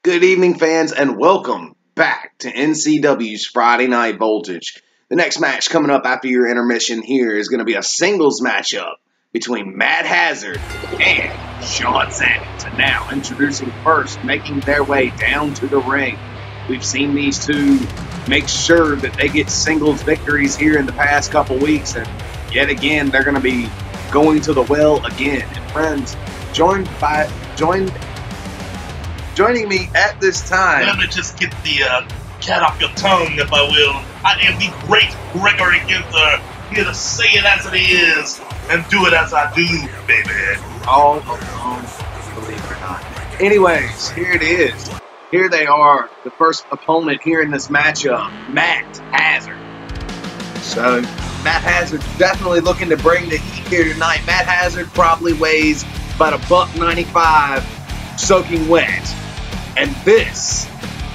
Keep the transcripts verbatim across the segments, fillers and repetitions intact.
Good evening, fans, and welcome back to N C W's Friday Night Voltage. The next match coming up after your intermission here is going to be a singles matchup between Matt Hazard and Sean Samuels. And now, introducing first, making their way down to the ring. We've seen these two make sure that they get singles victories here in the past couple weeks, and yet again, they're going to be going to the well again. And friends, joined by joined. Joining me at this time. Let me just get the uh, cat off your tongue, if I will. I am the great Gregory Ginther, here to say it as it is and do it as I do, baby. All alone, believe it or not. Anyways, here it is. Here they are, the first opponent here in this matchup, Matt Hazard. So, Matt Hazard definitely looking to bring the heat here tonight. Matt Hazard probably weighs about a buck ninety-five, soaking wet. And this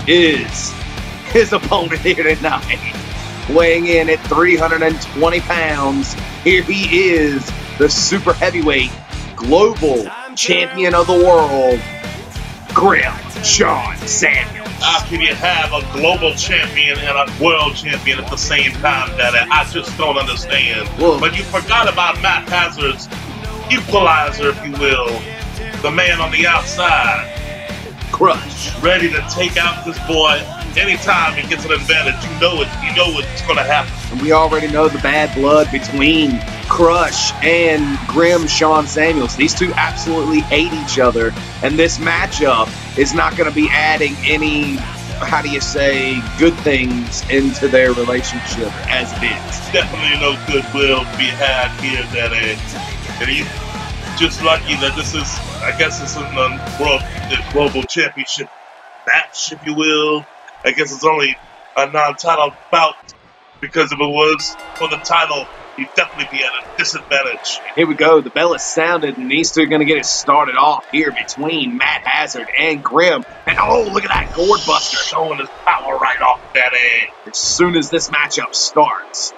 is his opponent here tonight, weighing in at three hundred twenty pounds. Here he is, the super heavyweight global champion of the world, Grim Sean Samuels. How can you have a global champion and a world champion at the same time, Daddy? I just don't understand. Whoa. But you forgot about Matt Hazard's equalizer, if you will, the man on the outside. Crush. Ready to take out this boy anytime he gets an advantage. You know it. You know what's going to happen. And we already know the bad blood between Crush and Grim Sean Samuels. These two absolutely hate each other, and this matchup is not going to be adding any, how do you say, good things into their relationship as it is. Definitely no goodwill to be had here, Daddy. And he's just lucky that this is, I guess it's in the world, the global championship match, if you will. I guess it's only a non-title bout, because if it was for the title, he'd definitely be at a disadvantage. Here we go. The bell is sounded, and these two are going to get it started off here between Matt Hazard and Grim. And oh, look at that gourd buster. Showing his power right off, Daddy. As soon as this matchup starts.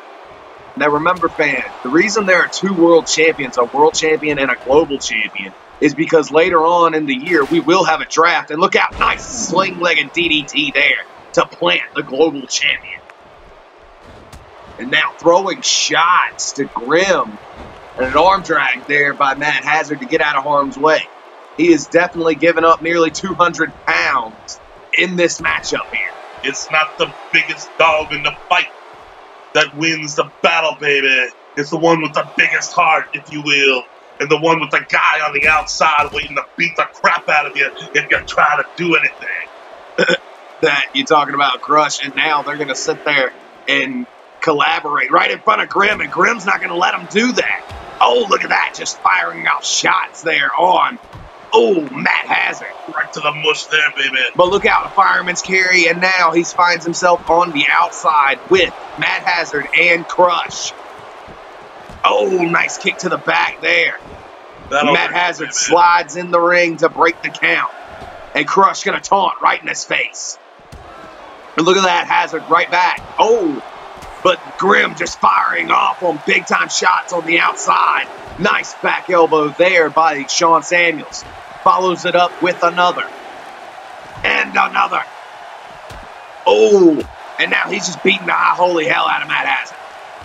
Now remember, fans, the reason there are two world champions, a world champion and a global champion, is because later on in the year, we will have a draft. And look out, nice sling-legged D D T there to plant the global champion. And now throwing shots to Grim. And an arm drag there by Matt Hazard to get out of harm's way. He is definitely giving up nearly two hundred pounds in this matchup here. It's not the biggest dog in the fight that wins the battle, baby. It's the one with the biggest heart, if you will. And the one with the guy on the outside waiting to beat the crap out of you if you're trying to do anything. That you're talking about Crush, and now they're going to sit there and collaborate right in front of Grim, and Grim's not going to let them do that. Oh, look at that, just firing off shots there on, oh, Matt Hazard. Right to the mush there, baby. But look out, a fireman's carry, and now he finds himself on the outside with Matt Hazard and Crush. Oh, nice kick to the back there. That'll Matt hurt, Hazard baby. slides in the ring to break the count. And Crush going to taunt right in his face. And look at that, Hazard right back. Oh, but Grim just firing off on big-time shots on the outside. Nice back elbow there by Sean Samuels. Follows it up with another. And another. Oh, and now he's just beating the high holy hell out of Matt Hazard.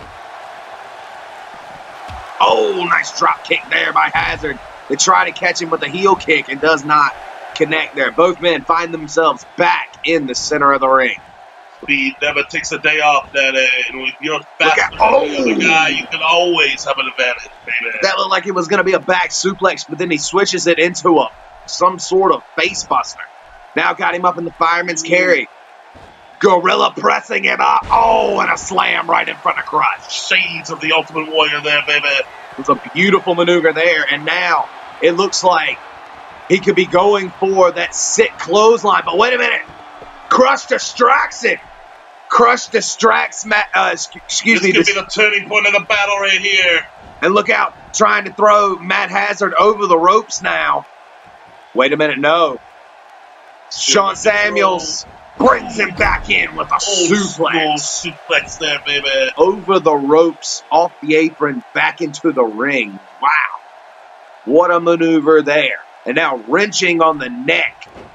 Oh, nice drop kick there by Hazard. They try to catch him with a heel kick and does not connect there. Both men find themselves back in the center of the ring. Speed never takes a day off, Daddy. And when you're faster at- than oh. the other guy, you can always have an advantage, baby. That looked like it was going to be a back suplex, but then he switches it into a some sort of face buster. Now got him up in the fireman's carry. Gorilla pressing him up. Oh, and a slam right in front of Crush. Shades of the Ultimate Warrior there, baby. It was a beautiful maneuver there, and now it looks like he could be going for that sick clothesline. But wait a minute. Crush distracts him. Crush distracts Matt, uh, excuse This me. could Dis be the turning point of the battle right here. and look out, trying to throw Matt Hazard over the ropes now. Wait a minute, no. Sean Samuels brings him back in with a Old suplex. school suplex there, baby. Over the ropes, off the apron, back into the ring. Wow. What a maneuver there. And now wrenching on the neck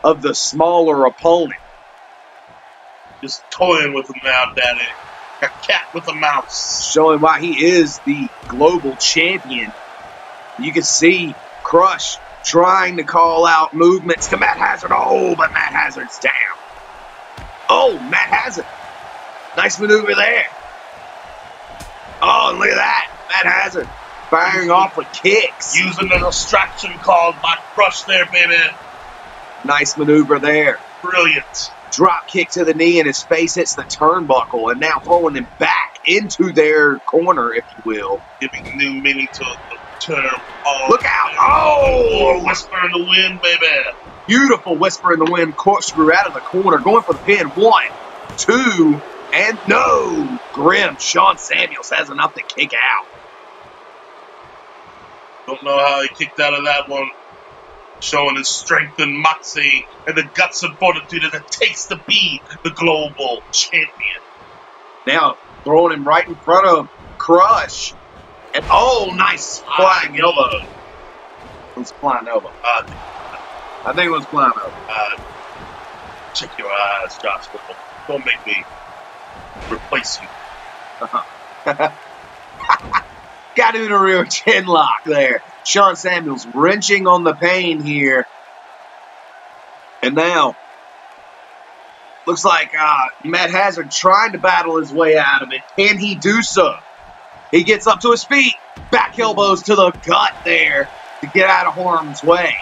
of the smaller opponent. Just toying with him now, Daddy. A cat with a mouse. Showing why he is the global champion. You can see Crush trying to call out movements to Matt Hazard. Oh, but Matt Hazard's down. Oh, Matt Hazard. Nice maneuver there. Oh, and look at that. Matt Hazard firing off with kicks. Using the distraction called by Crush there, baby. Nice maneuver there. Brilliant. Drop kick to the knee and his face hits the turnbuckle and now throwing him back into their corner, if you will. Giving new meaning to the term. Oh, look out. Oh! Whisper in the wind, baby. Beautiful whisper in the wind. Corkscrew out of the corner. Going for the pin. One, two, and no. Grim. Sean Samuels has enough to kick out. Don't know how he kicked out of that one. Showing his strength and moxie and the guts and fortitude that it takes to be the global champion. Now throwing him right in front of Crush. And oh, nice flying uh, elbow. It was flying elbow. Uh, I think it was flying elbow. Uh, check your eyes, Josh. Don't make me replace you. Uh-huh. Got him in a real chin lock there. Sean Samuels wrenching on the pain here. And now, looks like uh, Matt Hazard trying to battle his way out of it. Can he do so? He gets up to his feet. Back elbows to the gut there to get out of harm's way.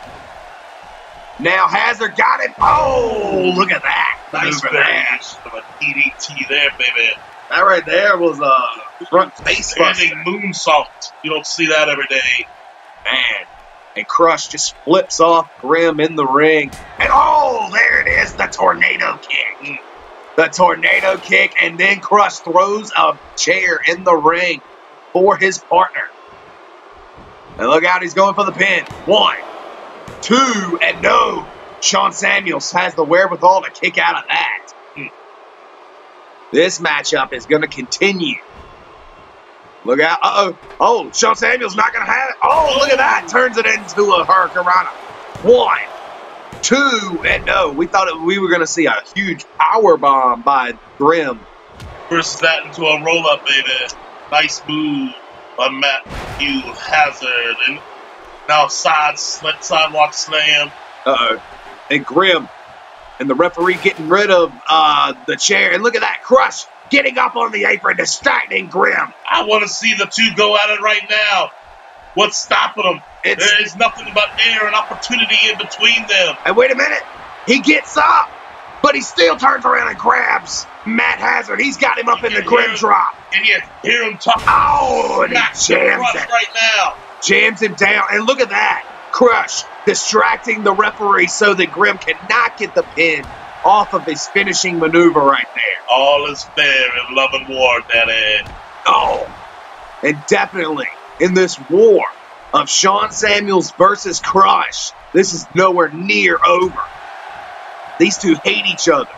Now Hazard got it. Oh, look at that. Nice variation of a D D T there, baby. That right there was a front face buster. Moonsault. You don't see that every day. Man. And Crush just flips off Grim in the ring. And oh, there it is, the tornado kick. Mm. The tornado kick, and then Crush throws a chair in the ring for his partner. And look out, he's going for the pin. One, two, and no. Sean Samuels has the wherewithal to kick out of that. Mm. This matchup is going to continue. Look out. Uh-oh. Oh, Sean Samuels not going to have it. Oh, look at that. Turns it into a Hurricanrana. One, two, and no. We thought it, we were going to see a huge power bomb by Grim. Versus that into a roll-up, baby. Nice move by Matthew Hazard. And now side sidewalk slam. Uh-oh. And Grim. And the referee getting rid of uh, the chair. And look at that. Crush getting up on the apron, distracting Grim. I want to see the two go at it right now. What's stopping them? It's, there is nothing but air and opportunity in between them. And wait a minute. He gets up, but he still turns around and grabs Matt Hazard. He's got him up in the Grim drop. And you hear him talk. Oh, and he jams him. Right now. Jams him down. And look at that. Crush distracting the referee so that Grim cannot get the pin off of his finishing maneuver right there. All is fair in love and war, Daddy. Oh, and definitely in this war of Sean Samuels versus Crush, this is nowhere near over. These two hate each other.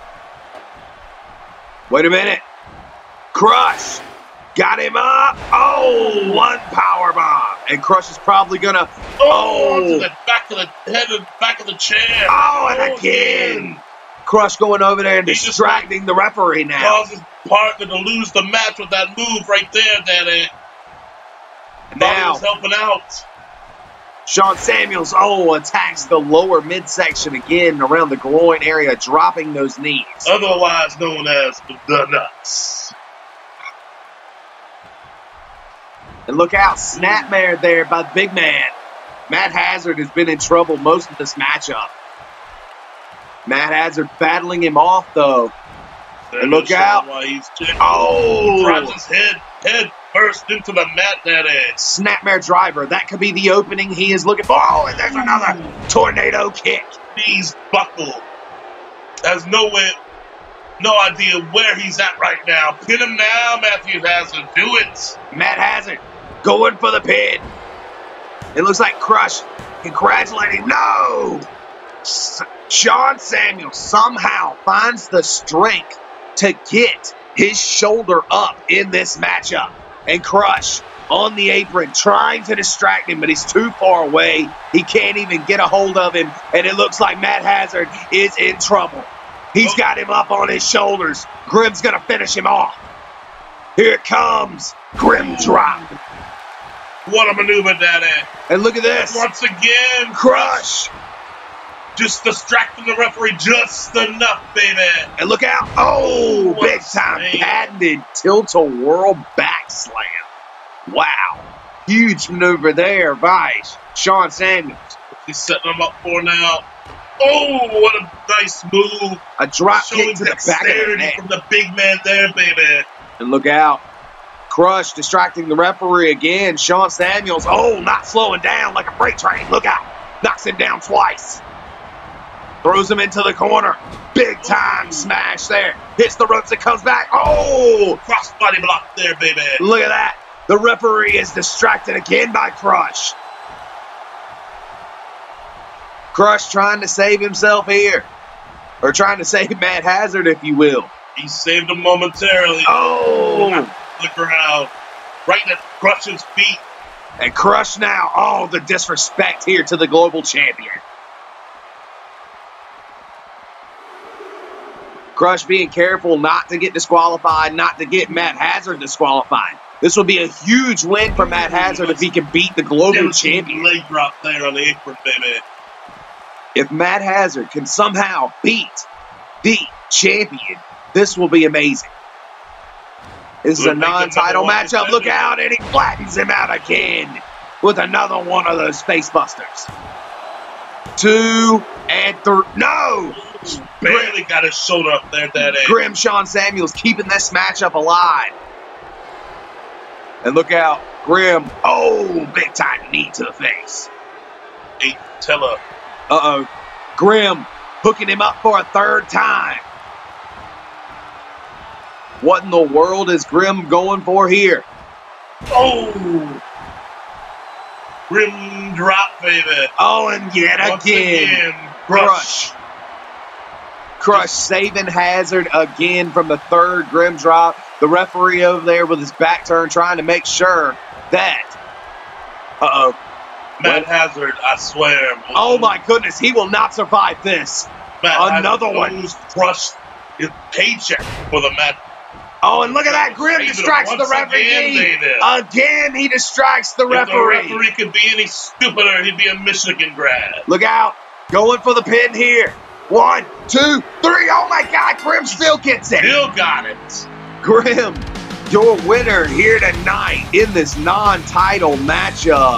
Wait a minute. Crush got him up. Oh, one power bomb. And Crush is probably going to... Oh, to the back of the head and back of the chair. Oh, and oh, again. Man. Crush going over there and He's distracting the referee now. Causes partner to lose the match with that move right there, Daddy. Now he's helping out. Sean Samuels, oh, attacks the lower midsection again around the groin area, dropping those knees. Otherwise known as the nuts. And look out, snapmare there by the big man. Matt Hazard has been in trouble most of this matchup. Matt Hazard battling him off, though. And look out. Why he's oh! Drives his head, head first into the mat, that is. Snapmare driver. That could be the opening he is looking for. Oh, and there's another tornado kick. Knees buckle. Has no way, no idea where he's at right now. Pin him now, Matthew Hazard. Do it. Matt Hazard going for the pin. It looks like Crush congratulating. No! Sean Samuels somehow finds the strength to get his shoulder up in this matchup. And Crush on the apron, trying to distract him, but he's too far away. He can't even get a hold of him, and it looks like Matt Hazard is in trouble. He's got him up on his shoulders. Grim's going to finish him off. Here it comes. Grim drop. What a maneuver, Daddy. And look at this. Once again, Crush. Just distracting the referee just enough, baby. And look out. Oh, What big a time save. patented tilt-a-whirl back slam. Wow. Huge maneuver there by Sean Samuels. He's setting him up for now. Oh, what a nice move. A drop Showing kick to the back of the dexterity neck. from the big man there, baby. And look out. Crush distracting the referee again. Sean Samuels, oh, not slowing down like a freight train. Look out. Knocks him down twice. Throws him into the corner. Big time smash there. Hits the ropes and comes back. Oh, Crossbody block there, baby. look at that. The referee is distracted again by Crush. Crush trying to save himself here. Or trying to save Matt Hazard, if you will. He saved him momentarily. Oh, The ground. Right at Crush's feet. and Crush now. Oh, the disrespect here to the global champion. Crush being careful not to get disqualified, not to get Matt Hazard disqualified. This will be a huge win for Matt Hazard if he can beat the global champion. Leg drop there on the apron, baby. If Matt Hazard can somehow beat the champion, this will be amazing. This is a Would make the non-title number one matchup. Look contender. out, and he flattens him out again with another one of those face busters. Two and three. No! Barely got his shoulder up there, Daddy. Grim Sean Samuels keeping this matchup alive. And look out, Grim. Oh, big time knee to the face. Eight Teller. Uh-oh. Grim hooking him up for a third time. What in the world is Grim going for here? Oh! Grim drop, baby. Oh, and yet Once again, again, Crush. Crush saving Hazard again from the third Grim drop. The referee over there with his back turned trying to make sure that... Uh-oh. Matt Hazard, I swear. Oh my goodness, he will not survive this. Matt Another Hazard one. knows Crush his paycheck for the match. Oh, and look at that. Grim Saving him distracts the once referee. again, baby. Again, he distracts the If the referee. referee could be any stupider, he'd be a Michigan grad. Look out. Going for the pin here. One, two, three. Oh my God. Grim still gets it. Still got it. Grim, your winner here tonight in this non-title matchup.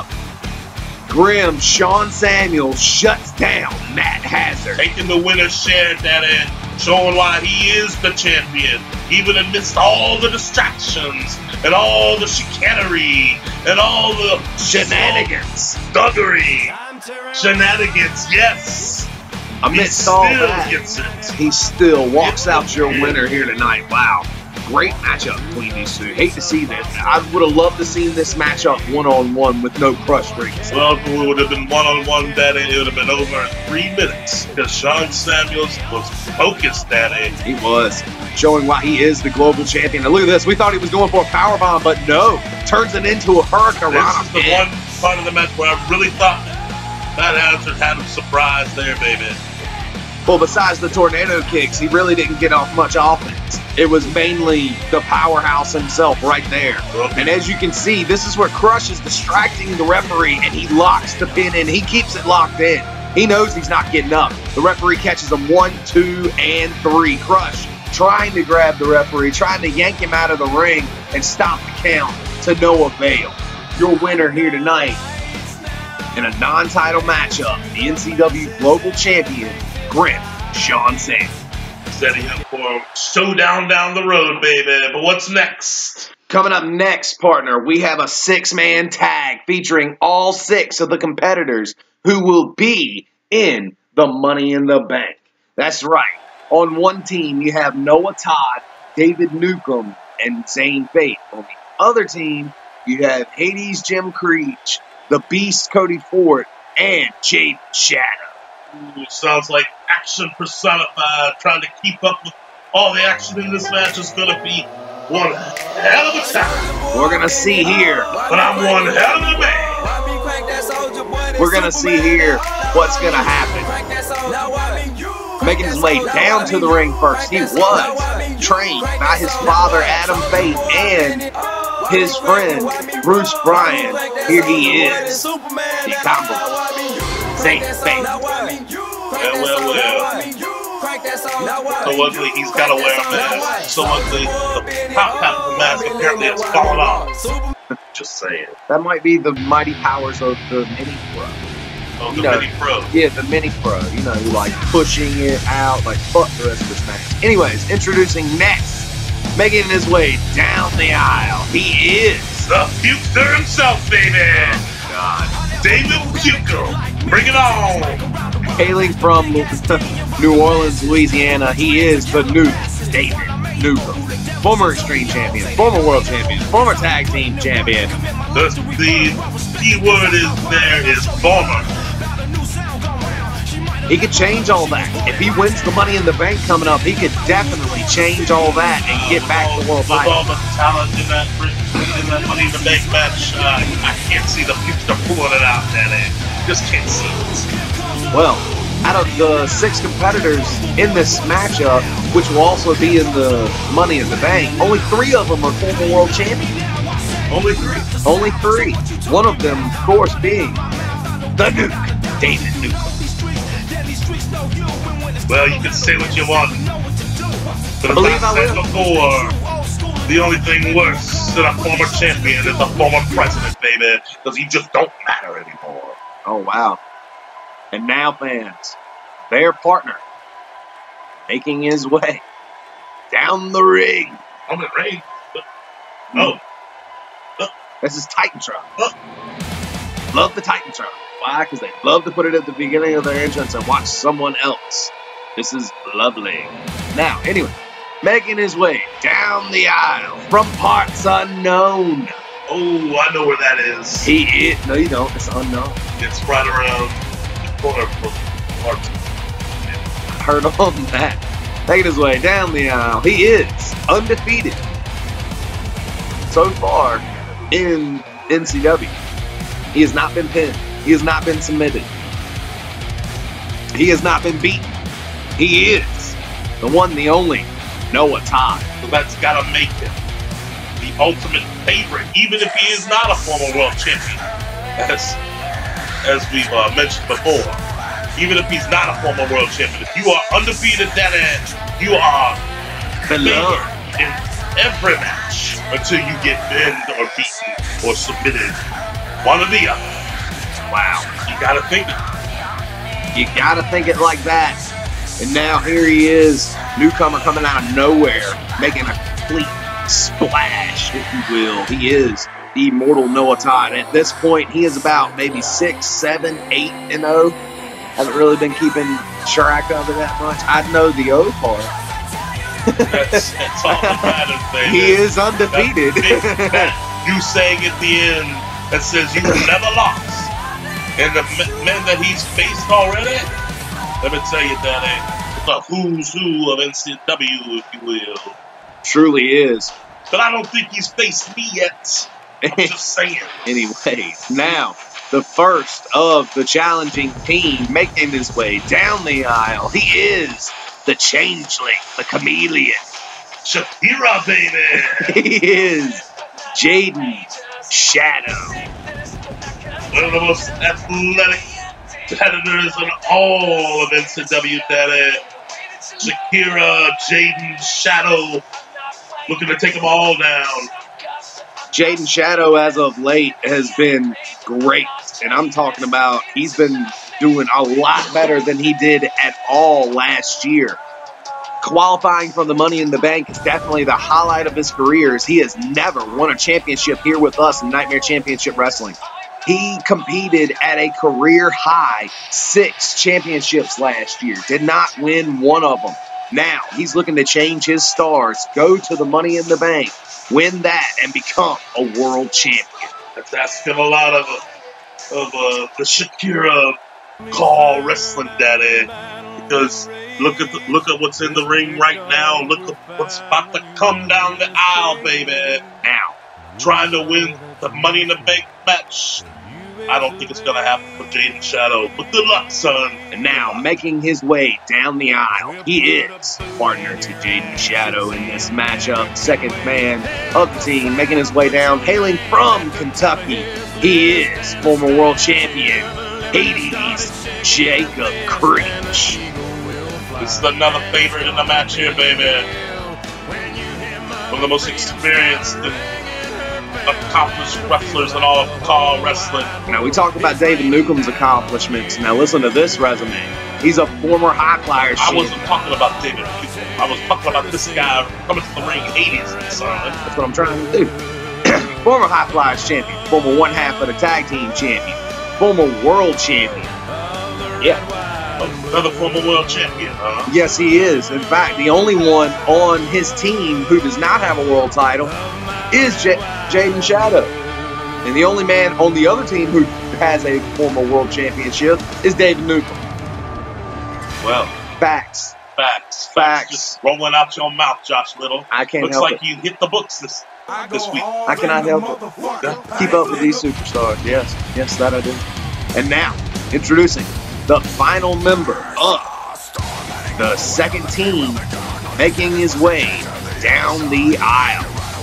Grim, Sean Samuels shuts down Matt Hazard. Taking the winner's share, Daddy. Showing why he is the champion. Even amidst all the distractions and all the chicanery and all the Shenanigans. thuggery. Shenanigans, yes. Amidst he all still that, gets it. he still walks out your winner here tonight. Wow. Great matchup between these two. Hate to see that. I would have loved to see this matchup one-on-one with no Crush rings. Well, if it would have been one-on-one, Daddy, it would have been over in three minutes. Because Sean Samuels was focused, Daddy. He was. Showing why he is the global champion. And look at this. We thought he was going for a powerbomb, but no. Turns it into a Hurricane This is the Rana. one part of the match where I really thought Matt Hazard had him surprised there, baby. Well, besides the tornado kicks, he really didn't get off much offense. It was mainly the powerhouse himself right there. And as you can see, this is where Crush is distracting the referee, and he locks the pin in. He keeps it locked in. He knows he's not getting up. The referee catches him one, two, and three. Crush trying to grab the referee, trying to yank him out of the ring and stop the count to no avail. Your winner here tonight in a non-title matchup, the N C W Global Champion, Grim Sean Samuels. Setting up for a showdown down the road, baby. But what's next? Coming up next, partner, we have a six-man tag featuring all six of the competitors who will be in the Money in the Bank. That's right. On one team, you have Noah Todd, David Newcomb, and Zane Faith. On the other team, you have Hades Jim Creech, the Beast Cody Ford, and Jade Shadow. Ooh, sounds like action personified. Trying to keep up with all the action in this match is going to be one hell of a time. We're gonna see here. But I'm one hell of a man. We're gonna see here what's gonna happen. Making his way down to the ring first. He was trained by his father, Adam Faith, and his friend, Bruce Bryan. Here he is. The combo. Saint Faith. Well, well, well. So ugly, he's got to wear a mask. So ugly, the top half of the mask apparently has fallen off. Just saying. That might be the mighty powers of the Mini Pro. Oh, the You know, Mini Pro. Yeah, the Mini Pro. You know, like pushing it out, like fuck the rest of this match. Anyways, introducing next, making his way down the aisle. He is The Pukester himself, baby. Oh, God. David Puko. Bring it on. Hailing from New Orleans, Louisiana, he is the new David Newcomb. Former Extreme Champion, former World Champion, former Tag Team Champion. The, the key word is there is former. He could change all that. If he wins the Money in the Bank coming up, he could definitely change all that and get back to the world With title. all the talent in that, in that Money in the Bank match, uh, I can't see the Pukester pulling it out, Daddy. Just can't see it. Well, out of the six competitors in this matchup, which will also be in the Money in the Bank, only three of them are former world champions. Only three. Only three. One of them, of course, being the Nuke, David Newcomb. Well, you can say what you want. But I as believe I I said will. before, the only thing worse than a former champion is a former president, baby. Because he just don't matter anymore. Oh, wow. And now, fans, their partner making his way down the ring. I'm in ring. Oh. This is Titantron. Oh. Love the Titantron. Why? Because they love to put it at the beginning of their entrance and watch someone else. This is lovely. Now, anyway, making his way down the aisle from parts unknown. Oh, I know where that is. He is. No, you don't. It's unknown. It's right around the corner from Martin. I heard on that. Making his way down the aisle. He is undefeated so far in N C W. He has not been pinned. He has not been submitted. He has not been beaten. He is the one, the only Noah Todd. So that's got to make him the ultimate favorite, even if he is not a former world champion. As, as we've uh, mentioned before. Even if he's not a former world champion. If you are undefeated, that end, you are Beloved. favored in every match until you get pinned or beaten or submitted. One or the other. Wow. You got to think it. You gotta think it like that. And now here he is, newcomer coming out of nowhere, making a complete splash, if you will. He is the immortal Noah Todd. At this point, he is about maybe six, seven, eight and oh. Haven't really been keeping track of it that much. I know the O part. That's, that's all that matters, baby. He is undefeated. That, that you saying at the end that says you never lost. And the men that he's faced already, let me tell you, Danny, the who's who of N C W, if you will. Truly is. But I don't think he's faced me yet. I'm just saying. Anyways, now the first of the challenging team making his way down the aisle. He is the Changeling, the Chameleon. Shakira, baby. He is Jaden Shadow. One of the most athletic competitors in all of N C W, Daddy. Shakira, Jaden Shadow, looking to take them all down. Jaden Shadow, as of late, has been great. And I'm talking about he's been doing a lot better than he did at all last year. Qualifying for the Money in the Bank is definitely the highlight of his career, as he has never won a championship here with us in Nightmare Championship Wrestling. He competed at a career-high six championships last year. Did not win one of them. Now, he's looking to change his stars, go to the Money in the Bank, win that, and become a world champion. That's asking a lot of, of uh, the Shakira call wrestling, Daddy. Because look at the, look at what's in the ring right now. Look at what's about to come down the aisle, baby. Now, trying to win the Money in the Bank match. I don't think it's going to happen for Jaden Shadow, but good luck, son. And now, making his way down the aisle, he is partner to Jaden Shadow in this matchup. Second man of the team, making his way down, hailing from Kentucky. He is former world champion, Hades Jacob Creech. This is another favorite in the match here, baby. One of the most experienced and accomplished wrestlers in all of Call Wrestling. Now, we talked about David Newcomb's accomplishments. Now, listen to this resume. He's a former high flyer. I wasn't talking about David Newcomb. I was talking about this guy coming to the ring, Hades, son. That's what I'm trying to do. Former high flyers champion, former one half of the tag team champion, former world champion. Yeah. Another former world champion, huh? Yes, he is. In fact, the only one on his team who does not have a world title is J- Jaden Shadow. And the only man on the other team who has a former world championship is David Newcomb. Well, facts. Facts. Facts. Just rolling out your mouth, Josh Little. I can't Looks help like it. you hit the books this this week. I cannot help it. Keep up with these superstars. Yes, yes, that I do. And now, introducing the final member of the second team, making his way down the aisle.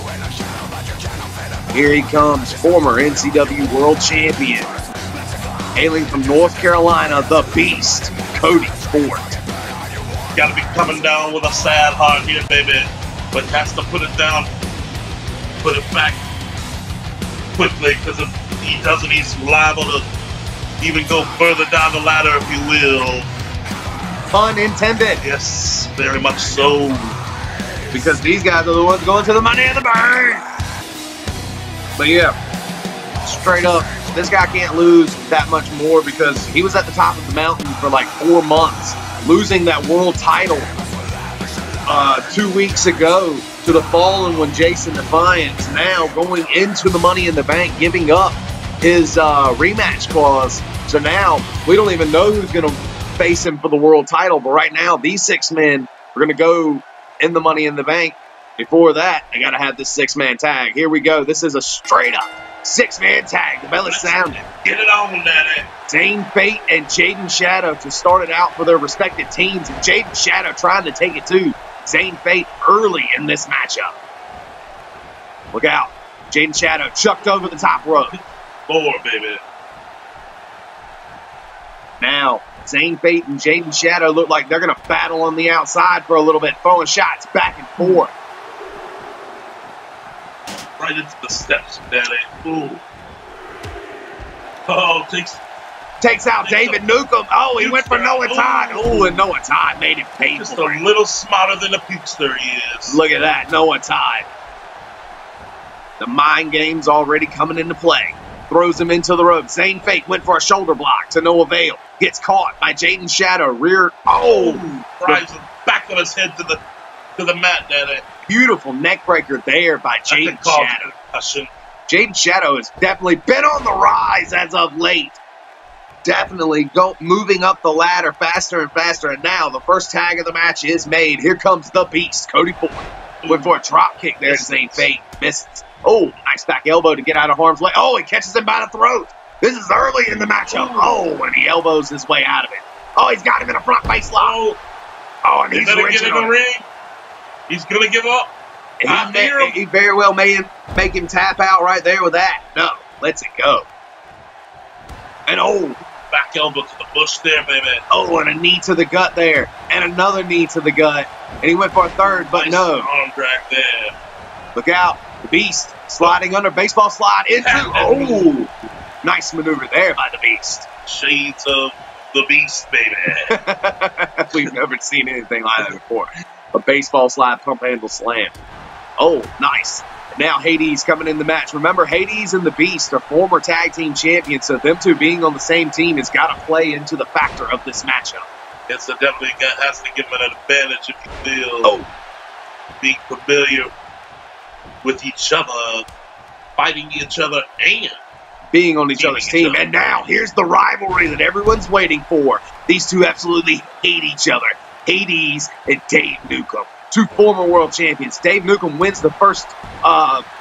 Here he comes, former N C W World Champion, hailing from North Carolina, the Beast, Cody Ford. Got to be coming down with a sad heart here, baby. But has to put it down, put it back quickly, because if he doesn't, he's liable to even go further down the ladder, if you will. Pun intended. Yes, very much so. Because these guys are the ones going to the Money in the Bank. But yeah, straight up, this guy can't lose that much more because he was at the top of the mountain for like four months, losing that world title uh, two weeks ago to the Fallen one, Jason Defiance. Now going into the Money in the Bank, giving up his uh, rematch clause. So now we don't even know who's going to face him for the world title. But right now, these six men are going to go in the Money in the Bank. Before that, I got to have this six-man tag. Here we go. This is a straight-up six-man tag. The bell is sounded. Get it on, Daddy. Zane Fate and Jaden Shadow to start it out for their respective teams. And Jaden Shadow trying to take it to Zane Fate early in this matchup. Look out. Jaden Shadow chucked over the top rope. Four, baby. Now, Zane Fate and Jaden Shadow look like they're going to battle on the outside for a little bit, throwing shots back and forth. Right into the steps, Daddy. Ooh. Oh, takes... Takes out David Newcomb. Oh, he went for Noah Todd. Oh, and Noah Todd made it painful. Just a little smarter than a pukester he is. Look at that, Noah Todd. The mind game's already coming into play. Throws him into the rope. Zane Fate went for a shoulder block to no avail. Gets caught by Jaden Shadow. Rear. Oh! Drives the back of his head to the to the mat, Daddy. Beautiful neck breaker there by Jaden Shadow. Jaden Shadow has definitely been on the rise as of late. Definitely go moving up the ladder faster and faster. And now the first tag of the match is made. Here comes the Beast, Cody Ford. Went for a drop kick there to Zane Fate. Misses. Oh, nice back elbow to get out of harm's way. Oh, he catches him by the throat. This is early in the matchup. Oh, and he elbows his way out of it. Oh, he's got him in a front face lock. Oh, and he's going to get in the ring. He's going to give up. He, may, he very well may make him tap out right there with that. No, lets it go. And oh, back elbow to the bush there, baby. Oh, and a knee to the gut there. And another knee to the gut. And he went for a third, but nice no. Arm drag there. Look out. The Beast sliding under. Baseball slide into. Oh, nice maneuver there by the Beast. Shades of the Beast, baby. We've never seen anything like that before. A baseball slide pump handle slam. Oh, nice. Now Hades coming in the match. Remember, Hades and the Beast are former tag team champions, so them two being on the same team has got to play into the factor of this matchup. Yes, it definitely has to give them an advantage if you feel oh. being familiar with each other, fighting each other, and being on each other's team. Other. And now here's the rivalry that everyone's waiting for. These two absolutely hate each other. Hades and Dave Newcomb, two former world champions. Dave Newcomb wins the first uh,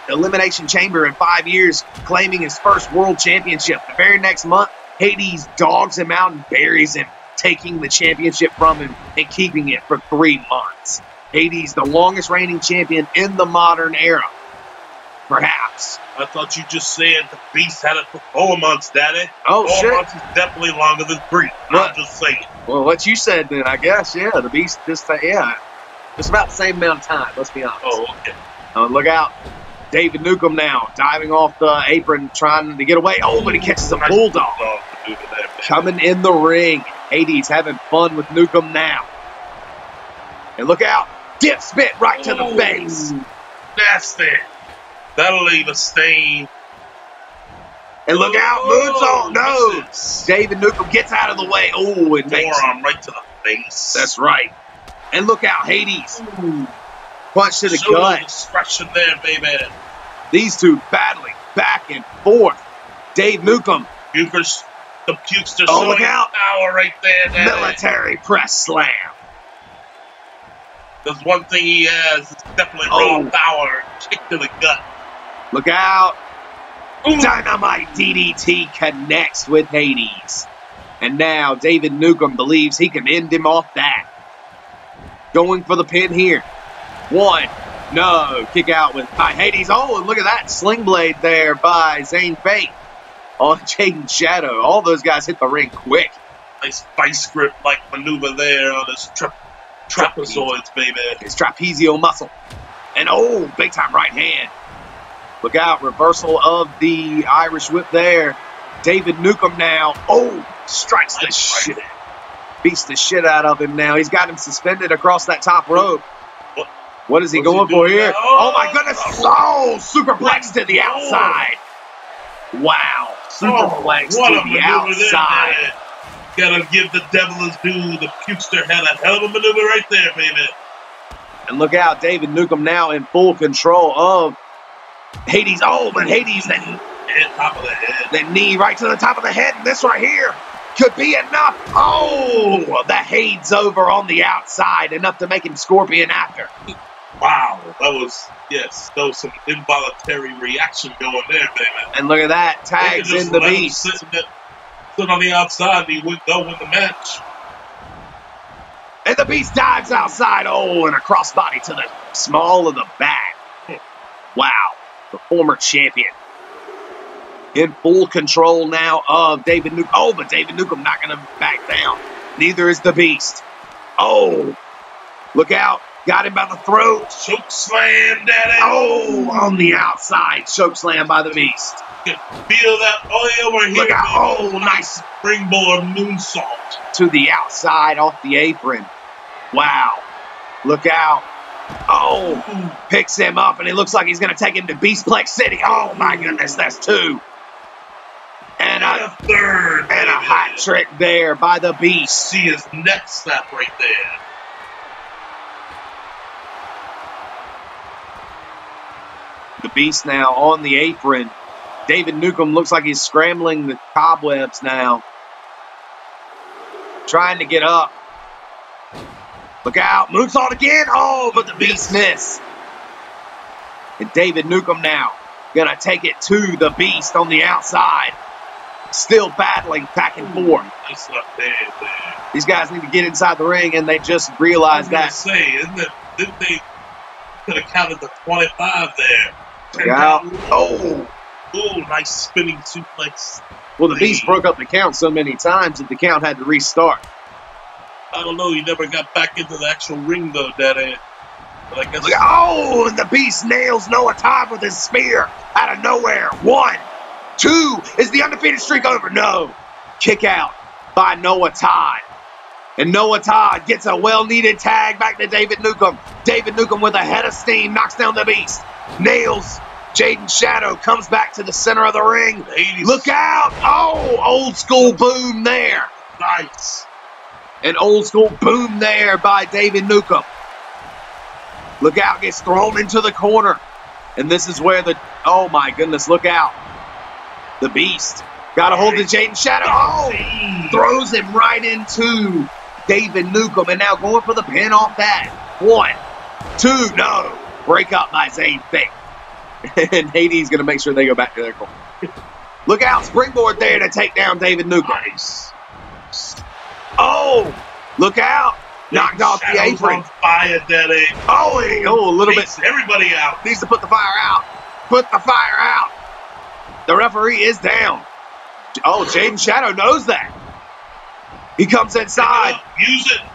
Elimination Chamber in five years, claiming his first world championship. The very next month, Hades dogs him out and buries him, taking the championship from him and keeping it for three months. Hades, the longest reigning champion in the modern era. Perhaps. I thought you just said the Beast had it for four months, Daddy. Oh, four shit. Four months is definitely longer than three. What? I'm just saying. Well, what you said then, I guess, yeah. The Beast just, uh, yeah. It's about the same amount of time, let's be honest. Oh, okay. Uh, look out. David Nukem now, diving off the apron, trying to get away. Oh, but he catches a Nice bulldog. bulldog maneuver there, man. Coming in the ring. Hades having fun with Nukem now. And look out. Dip spit right to the Ooh, face. Nasty. That'll leave a stain. And look out. Oh, Moonsault. No. misses. David Nukem gets out of the way. Oh, it makes Forearm right to the face. That's right. And look out. Hades. Ooh. Punch to the Show gut. discretion there, baby. These two battling back and forth. Dave Nukem. Pukers, the Pukester Oh, showing look out. power right there, Daddy. Military press slam. There's one thing he has. It's definitely Oh. raw power. Kick to the gut. Look out. Ooh. Dynamite D D T connects with Hades. And now David Nukem believes he can end him off that. Going for the pin here. One. No. Kick out with by Hades. Oh, and look at that sling blade there by Zane Fate on Jaden Shadow. All those guys hit the ring quick. Nice vice grip like maneuver there on his tra trapezoids, baby. His trapezial muscle. And oh, big time right hand. Look out. Reversal of the Irish whip there. David Nukem now. Oh, strikes the Nice shit. right. Beats the shit out of him now. He's got him suspended across that top rope. What? What is he What's he going for doing here? now? Oh, Oh, my goodness. Oh, superplex to the outside. Wow. Superplex what to a the maneuver outside. there, Daddy. Gotta give the devil his due. The Pukester had a hell of a maneuver right there, baby. And look out. David Nukem now in full control of Hades. Oh, but Hades, that, Head top of the head. that knee right to the top of the head. And this right here could be enough. Oh, the Hades over on the outside. Enough to make him Scorpion after. Wow, that was, yes, that was some involuntary reaction going there, baby. And look at that. They could Tags just in the let him Beast. Sit, in the, sit on the outside and he would go win the match. And the Beast dives outside. Oh, and a crossbody to the small of the back. Wow. The former champion. In full control now of David Nukem. Oh, but David Nukem not going to back down. Neither is the Beast. Oh, look out. Got him by the throat. Choke slam, Daddy. Oh, on the outside. Choke slam by the Beast. You can feel that oil over here. Look out. baby. Oh, nice. Springboard moonsault. To the outside off the apron. Wow. Look out. Oh, picks him up, and it looks like he's going to take him to Beastplex City. Oh, my goodness, that's two. And And a, a third. and a baby. hot trick there by the Beast. See his neck snap right there. The Beast now on the apron. David Nukem looks like he's scrambling the cobwebs now. Trying to get up. Look out. Moonsault again. Oh, but the Beast missed. And David Nukem now going to take it to the Beast on the outside. Still battling back and forth. Nice left hand there. These guys need to get inside the ring, and they just I was realized gonna that. say, isn't it? Didn't they could have counted the twenty-five there? Look out. Oh. Ooh, nice spinning suplex. Well, the Beast broke up the count so many times that the count had to restart. I don't know. He never got back into the actual ring though, Daddy. But I guess. Look, oh, and the Beast nails Noah Todd with his spear out of nowhere. One, two, is the undefeated streak over? No. Kick out by Noah Todd. And Noah Todd gets a well-needed tag back to David Nukem. David Nukem with a head of steam knocks down the Beast. Nails Jaden Shadow, comes back to the center of the ring. eighties. Look out. Oh, old school boom there. Nice. An old school boom there by David Nukem. Look out, gets thrown into the corner. And this is where the, oh my goodness, look out. The Beast got a hold of Jaden Shadow. Oh, throws him right into David Nukem. And now going for the pin off that. One, two, no. Break up by Zane Fate. And Hades going to make sure they go back to their corner. Look out, springboard there to take down David Newcomb. Nice. Oh, look out. Knocked off the apron. On fire, Daddy. Oh, he, oh, a little bit. Everybody out. Needs to put the fire out. Put the fire out. The referee is down. Oh, Jaden Shadow knows that. He comes inside. Use it.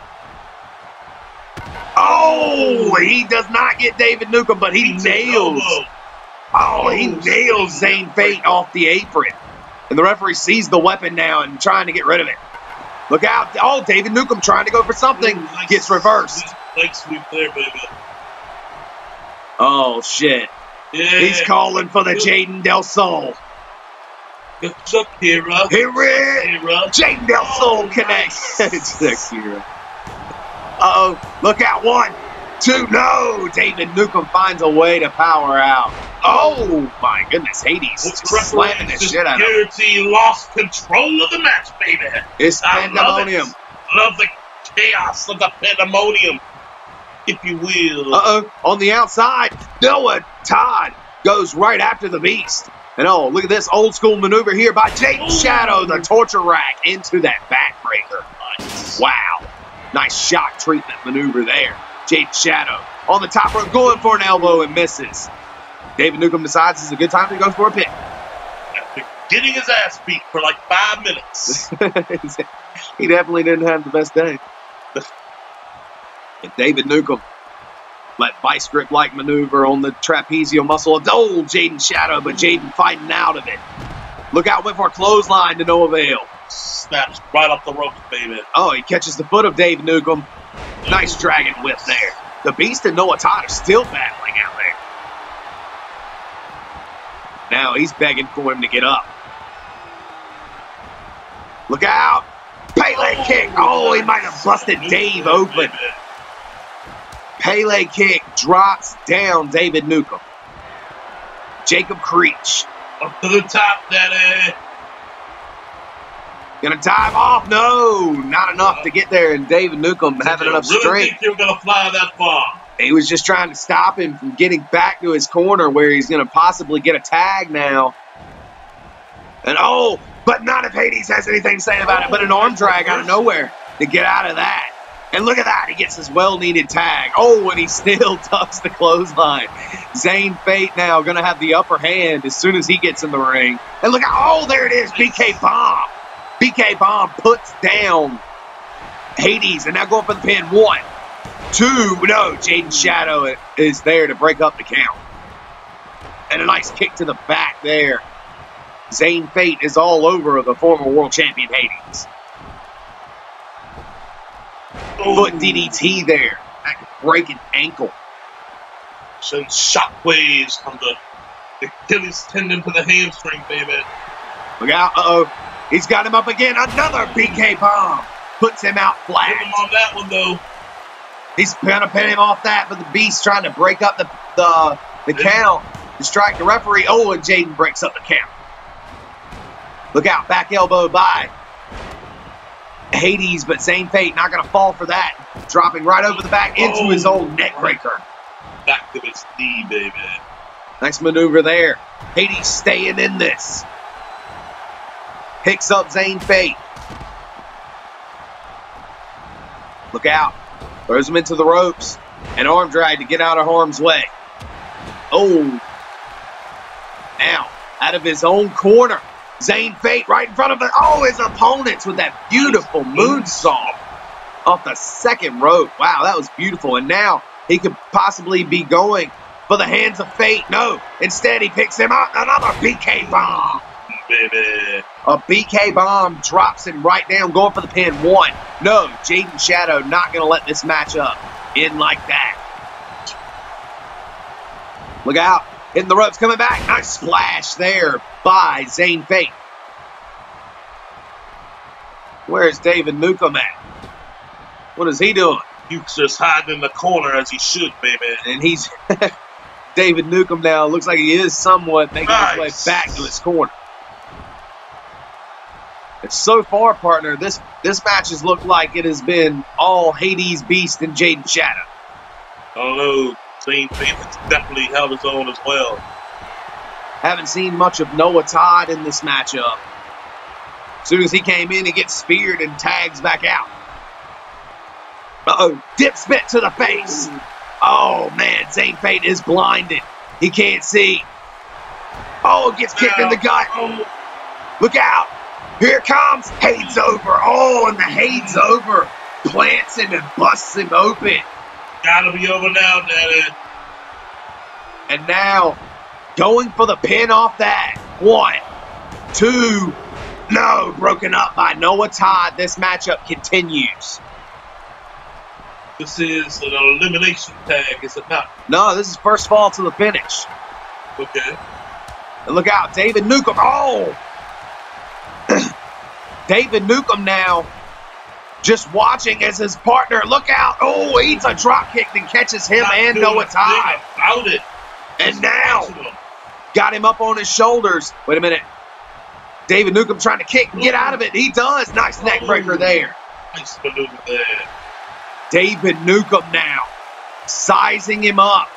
Oh, he does not get David Newcomb, but he nails. Oh, he nails Zane Fate off the apron. And the referee sees the weapon now and trying to get rid of it. Look out. Oh, David Newcomb trying to go for something. Ooh, nice, gets reversed. Leg sweep there, baby. Oh, shit. Yeah. He's calling for the Jaden Del Sol. What's up, Kira? Kira. Jaden Del Sol oh, connects. Nice. It's Kira. Uh-oh. Look out. One, two. No. David Newcomb finds a way to power out. Oh, my goodness. Hades just slamming the shit out of him. Security lost control of the match, baby. It's pandemonium. Love, love the chaos of the pandemonium, if you will. Uh-oh. On the outside, Noah Todd goes right after the Beast. And oh, look at this old school maneuver here by Jaden Shadow, the torture rack into that backbreaker. Nice. Wow. Nice shock treatment maneuver there. Jaden Shadow on the top rope going for an elbow and misses. David Newcomb decides it's a good time to go for a pick. After getting his ass beat for like five minutes. He definitely didn't have the best day. And David Newcomb, that vice grip-like maneuver on the trapezial muscle of the old Jaden Shadow, but Jaden fighting out of it. Look out, went for a clothesline to no avail. Snaps right off the ropes, baby. Oh, he catches the foot of David Newcomb. Nice dragon whip there. The Beast and Noah Todd are still battling out there. Now he's begging for him to get up. Look out. Pele oh, kick. Oh, he might have busted Dave open. Pele kick drops down David Newcomb. Jacob Creech. Up to the top, Daddy. Gonna dive off. No, not enough to get there. And David Newcomb having enough really strength. Think you were gonna fly that far? He was just trying to stop him from getting back to his corner where he's gonna possibly get a tag now. And oh, but not if Hades has anything to say about it. But an arm drag out of nowhere to get out of that. And look at that. He gets his well-needed tag. Oh, and he still tucks the clothesline. Zane Fate now going to have the upper hand as soon as he gets in the ring. And look out. Oh, there it is. B K Bomb. B K Bomb puts down Hades. And now going for the pin. One, two. No, Jaden Shadow is there to break up the count. And a nice kick to the back there. Zane Fate is all over the former world champion Hades. Foot D D T there. Breaking ankle. Sends shockwaves from the Achilles tendon to the hamstring, baby. Look out. Uh-oh. He's got him up again. Another B K bomb. Puts him out flat. Put him on that one, though. He's going to pin him off that, but the Beast trying to break up the, the, the count to strike the referee. Oh, and Jaden breaks up the count. Look out. Back elbow by Hades, but Zane Fate not going to fall for that. Dropping right over the back into oh, his old neck breaker. Back to his knee, baby. Nice maneuver there. Hades staying in this. Picks up Zane Fate. Look out. Throws him into the ropes. An arm drag to get out of harm's way. Oh. Now, out of his own corner. Zane Fate right in front of it. Oh, his opponents with that beautiful moonsault off the second rope. Wow, that was beautiful. And now he could possibly be going for the hands of fate. No, instead he picks him up. Another B K bomb. Baby. A B K bomb drops him right down, going for the pin. One. No, Jaden Shadow not going to let this match up in like that. Look out. Hitting the ropes, coming back. Nice splash there by Zane Fate. Where's David Newcomb at? What is he doing? Duke's just hiding in the corner as he should, baby. And he's David Newcomb now. Looks like he is somewhat making nice. his way back to his corner. And so far, partner, this, this match has looked like it has been all Hades, Beast, and Jaden Shadow. I don't know. Zane Fate has definitely held his own as well. Haven't seen much of Noah Todd in this matchup. As soon as he came in, he gets speared and tags back out. Uh-oh, dip spit to the face. Oh, man, Zane Payton is blinded. He can't see. Oh, gets kicked in the gut. Look out. Here it comes. Hade's over. Oh, and the Hade's over. Plants him and busts him open. Gotta be over now, Daddy. And now, going for the pin off that. One, two, no, broken up by Noah Todd. This matchup continues. This is an elimination tag, is it not? No, this is first fall to the finish. Okay. And look out, David Newcomb. Oh! David Newcomb now just watching as his partner. Look out. Oh, he eats a drop kick that catches him Not and Noah Todd. About it. And now, got him up on his shoulders. Wait a minute. David Newcomb trying to kick and get out of it. He does. Nice neck breaker there. Nice maneuver there. David Newcomb now sizing him up.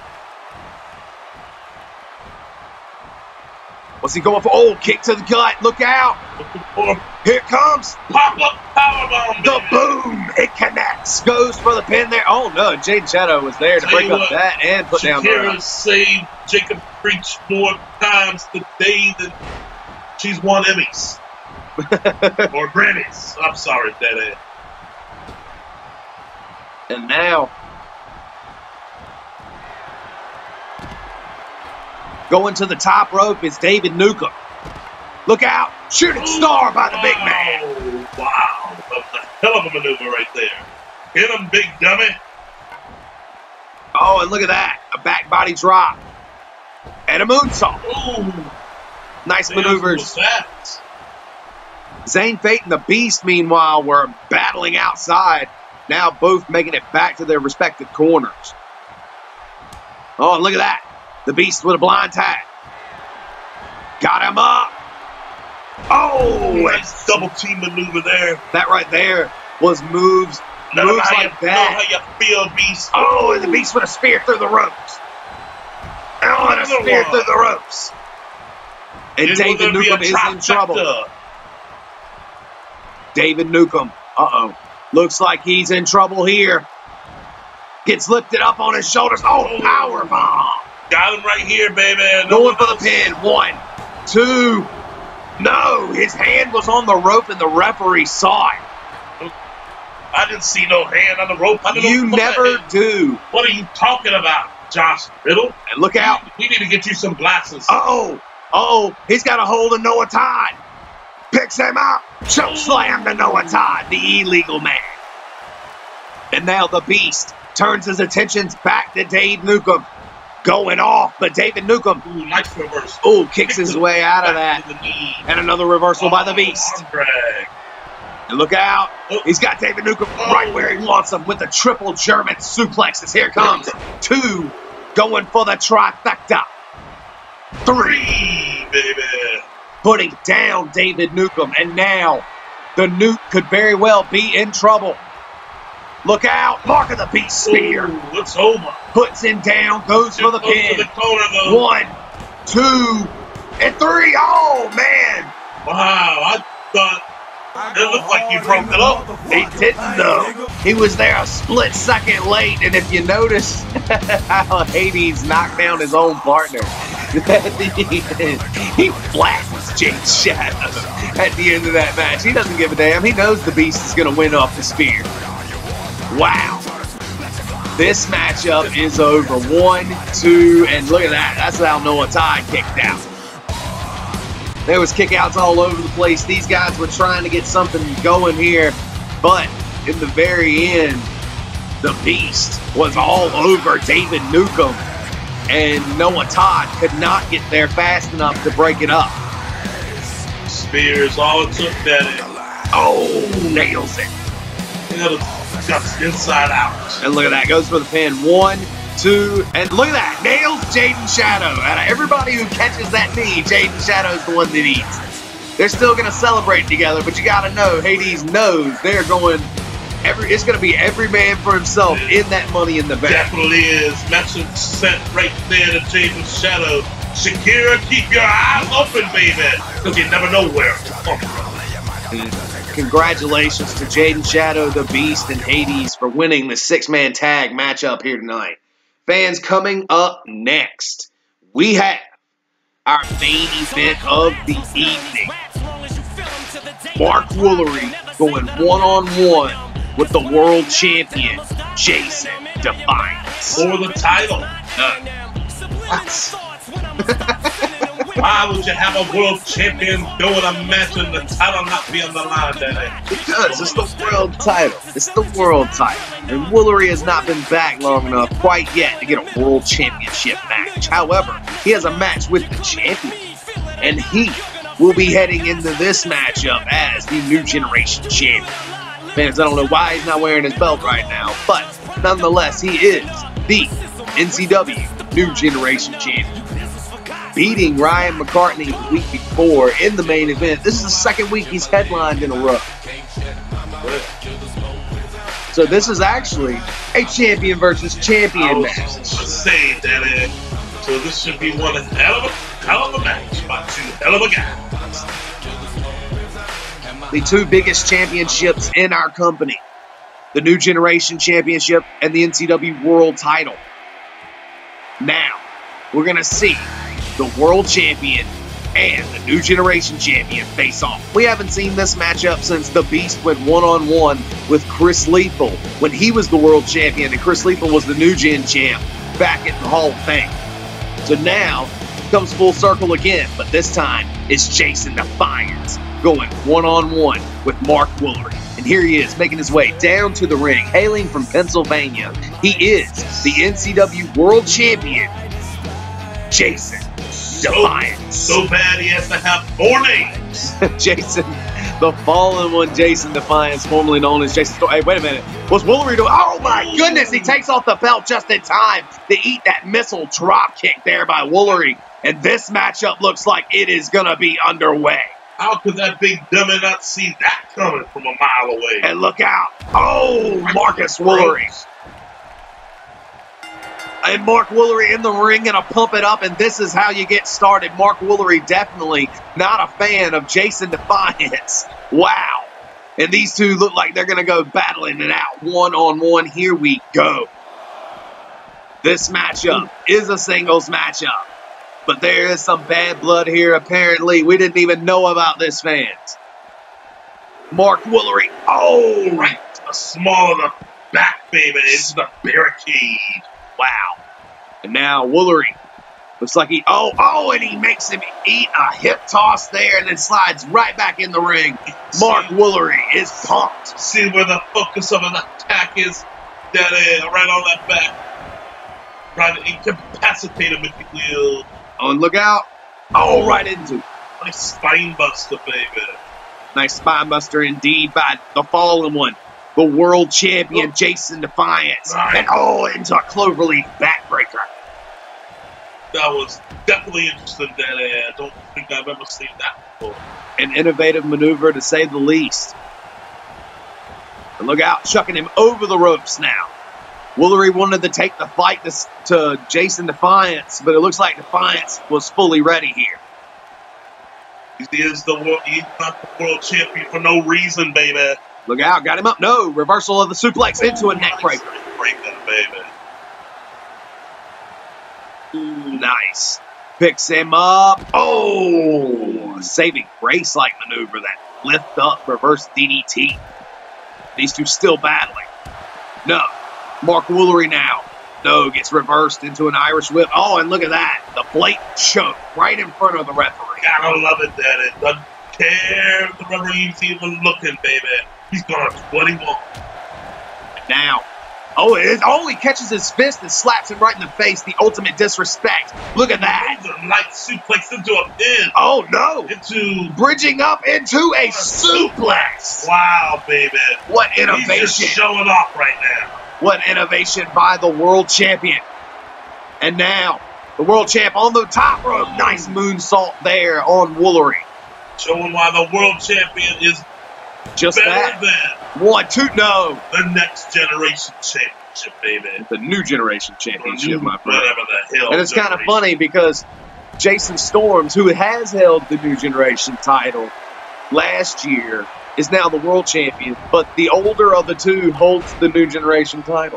What's he going for? Oh, kick to the gut. Look out. Here it comes. Pop-up powerbomb. The boom. It connects. Goes for the pin there. Oh, no. Jaden Shadow was there to Tell break you up what, that and put down the Shakira run. saved Jacob Preach more times today than she's won Emmys. Or Grammys. I'm sorry, Daddy. And now, going to the top rope is David Newcomb. Look out. Shooting star by the big man. Oh, wow. That's a hell of a maneuver right there. Hit him, big dummy. Oh, and look at that. A back body drop. And a moonsault. Ooh. Nice Man, maneuvers. what's that? Zane Payton, the Beast, meanwhile, were battling outside. Now both making it back to their respective corners. Oh, and look at that. The Beast with a blind tag. Got him up. Oh, Nice double team maneuver there. that right there was moves, Let 'em moves how like you, know that. how you feel, Beast. Oh, and the Beast with a spear through the ropes. Oh, and a Another spear one. through the ropes. And Is David gonna be a Newcomb is in trouble. trifecta. David Newcomb, uh-oh. Looks like he's in trouble here. Gets lifted up on his shoulders. Oh, power bomb. Got him right here, baby. No Going one for the else. pin. One, two. No, his hand was on the rope and the referee saw it. I didn't see no hand on the rope. I don't You know never what, do. what are you talking about, Josh Riddle? And look out. We need to get you some glasses. Uh-oh. Uh-oh. He's got a hold of Noah Todd. Picks him up. Choke slam to Noah Todd, the illegal man. And now the Beast turns his attentions back to Dave Newcomb. Going off, but David Newcomb, Ooh, nice reverse. ooh, kicks his way out of that. Back to the knee. And another reversal by the Beast. Arm drag. And look out. Oh. He's got David Newcomb right where he wants him with the triple German suplexes. Here comes two. Going for the trifecta. Three. Three, baby. Putting down David Newcomb. And now the Newt could very well be in trouble. Look out. Mark of the Beast spear. Ooh, it's over. Puts him down. Goes for the Goes pin. to the corner, though. One, two, and three. Oh, man. Wow, I thought it looked like you broke it up. He didn't though. He was there a split second late, and if you notice how Hades knocked down his own partner, he flattens Jake Shadow at the end of that match. He doesn't give a damn. He knows the Beast is going to win off the spear. Wow. This matchup is over. One, two, and look at that. That's how Noah Todd kicked out. There was kickouts all over the place. These guys were trying to get something going here, but in the very end, the Beast was all over David Newcomb, and Noah Todd could not get there fast enough to break it up. Spears all it took, Daddy. Oh, nails it. Got inside out. And look at that. Goes for the pin. One, two, and look at that. Nails Jaden Shadow. Out of everybody who catches that knee, Jaden Shadow's the one that eats. They're still going to celebrate together, but you got to know, Hades knows they're going, every. it's going to be every man for himself in that Money in the Bank. Definitely is. Matching set right there to Jaden Shadow. Shakira, keep your eyes open, baby, because you never know where to come from. And congratulations to Jaden Shadow, the Beast, and Hades for winning the six-man tag matchup here tonight. Fans, coming up next, we have our main event of the evening. Mark Woolery going one-on-one with the world champion, Jason Defiance. For the title. Uh, Why would you have a world champion go in a match and the title not be on the line, Daddy? Because it's the world title. It's the world title. And Woolery has not been back long enough quite yet to get a world championship match. However, he has a match with the champion. And he will be heading into this matchup as the New Generation champion. Fans, I don't know why he's not wearing his belt right now, but nonetheless, he is the N C W New Generation champion. Beating Ryan McCartney the week before in the main event. This is the second week he's headlined in a row. So this is actually a champion versus champion match. I was saying that, uh, so this should be one hell of a, hell of a match by two hell of a guys. The two biggest championships in our company. The New Generation Championship and the N C W World title. Now, we're going to see the World Champion and the New Generation Champion face off. We haven't seen this matchup since the Beast went one-on-one with Chris Lethal when he was the World Champion and Chris Lethal was the New Gen Champ back at the Hall of Fame. So now, it comes full circle again, but this time it's Jason Defiance going one-on-one with Mark Woolery. And here he is, making his way down to the ring, hailing from Pennsylvania. He is the N C W World Champion, Jason Defiance. So, so bad he has to have four names. Jason, the fallen one, Jason Defiance, formerly known as Jason Storm. Hey, wait a minute. What's Woolery doing? Oh my goodness, he takes off the belt just in time to eat that missile drop kick there by Woolery. And this matchup looks like it is going to be underway. How could that big dummy not see that coming from a mile away? And look out. Oh, Marcus Woolery. And Mark Woolery in the ring, gonna pump it up, and this is how you get started. Mark Woolery definitely not a fan of Jason Defiance. Wow. And these two look like they're gonna go battling it out one-on-one. Here we go. This matchup is a singles matchup. But there is some bad blood here, apparently. We didn't even know about this, fans. Mark Woolery. Oh, right. A small of the back, baby, into the barricade. Wow. And now Woolery looks like he, oh, oh, and he makes him eat a hip toss there and then slides right back in the ring. Mark see, Woolery is pumped. See where the focus of an attack is? That is, right on that back. Trying to incapacitate him, if you will. Oh, and look out. Oh, right into it. Nice spine buster, baby. Nice spine buster indeed by the fallen one. The world champion, oh. Jason Defiance. Right. And oh, into a cloverleaf backbreaker. That was definitely interesting, Daddy. I don't think I've ever seen that before. An innovative maneuver, to say the least. And look out, chucking him over the ropes now. Woolery wanted to take the fight to, to Jason Defiance, but it looks like Defiance was fully ready here. He is the world, he's not the world champion for no reason, baby. Look out, got him up. No, reversal of the suplex into a neck breaker. Break that, baby. Ooh, nice. Picks him up. Oh, saving grace-like maneuver, that lift up, reverse D D T. These two still battling. No. Mark Woolery now. No, gets reversed into an Irish whip. Oh, and look at that. The blatant choke right in front of the referee. Gotta love it, that it doesn't care if the referee's even looking, baby. He's gonna twenty-one. Now. Oh, it is. Oh, he catches his fist and slaps him right in the face. The ultimate disrespect. Look at that. A light suplex into a pin. Oh, no. Into. Bridging up into a suplex. Wow, baby. What innovation. He's just showing off right now. What innovation by the world champion. And now, the world champ on the top rope. Nice moonsault there on Woolery. Showing why the world champion is just better that. than One, two, no. The next generation championship, baby. The new generation championship, new, my friend. Whatever the hell. And it's kind of funny because Jason Storms, who has held the New Generation title last year, is now the world champion, but the older of the two holds the New Generation title.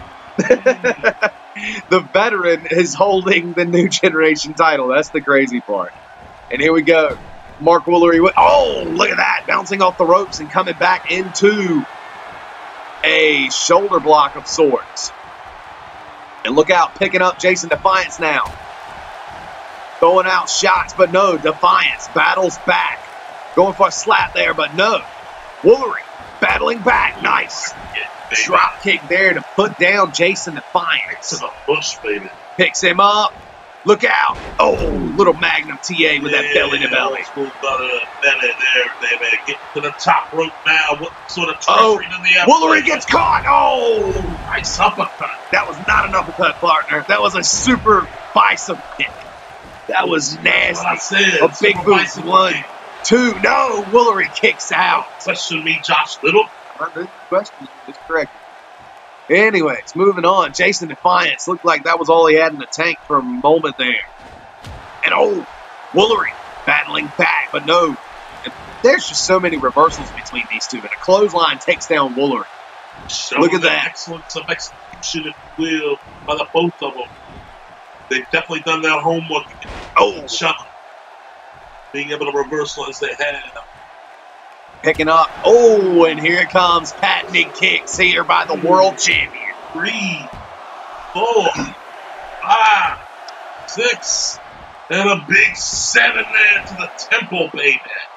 The veteran is holding the New Generation title. That's the crazy part. And here we go. Mark Woolery. Oh, look at that. Bouncing off the ropes and coming back into a shoulder block of sorts. And look out, picking up Jason Defiance now. Throwing out shots, but no. Defiance battles back. Going for a slap there, but no. Woolery battling back. Nice. Drop kick there to put down Jason Defiance. To the bush, baby. Picks him up. Look out. Oh, little Magnum T A with yeah, that belly to belly. Belly there, baby. Get to the top rope now. What sort of Oh, treachery in the Woolery gets caught. Oh, nice uppercut. that was not an uppercut, partner. That was a super bicycle kick. That was That's what I nasty. said. A big Super boot. bicycle One, kick. two. No, Woolery kicks out. Question me, Josh Little. Question is correct. Anyways, moving on. Jason Defiance looked like that was all he had in the tank for a moment there. And oh, Woolery battling back, but no. There's just so many reversals between these two. And a clothesline takes down Woolery. Showing Look at the that. excellence of execution, if you will, by the both of them. They've definitely done their homework. Oh, Shot. Being able to reversal as they have. picking up. Oh, and here comes patented kicks here by the world champion. Three, four, five, six, and a big seven there to the temple, baby.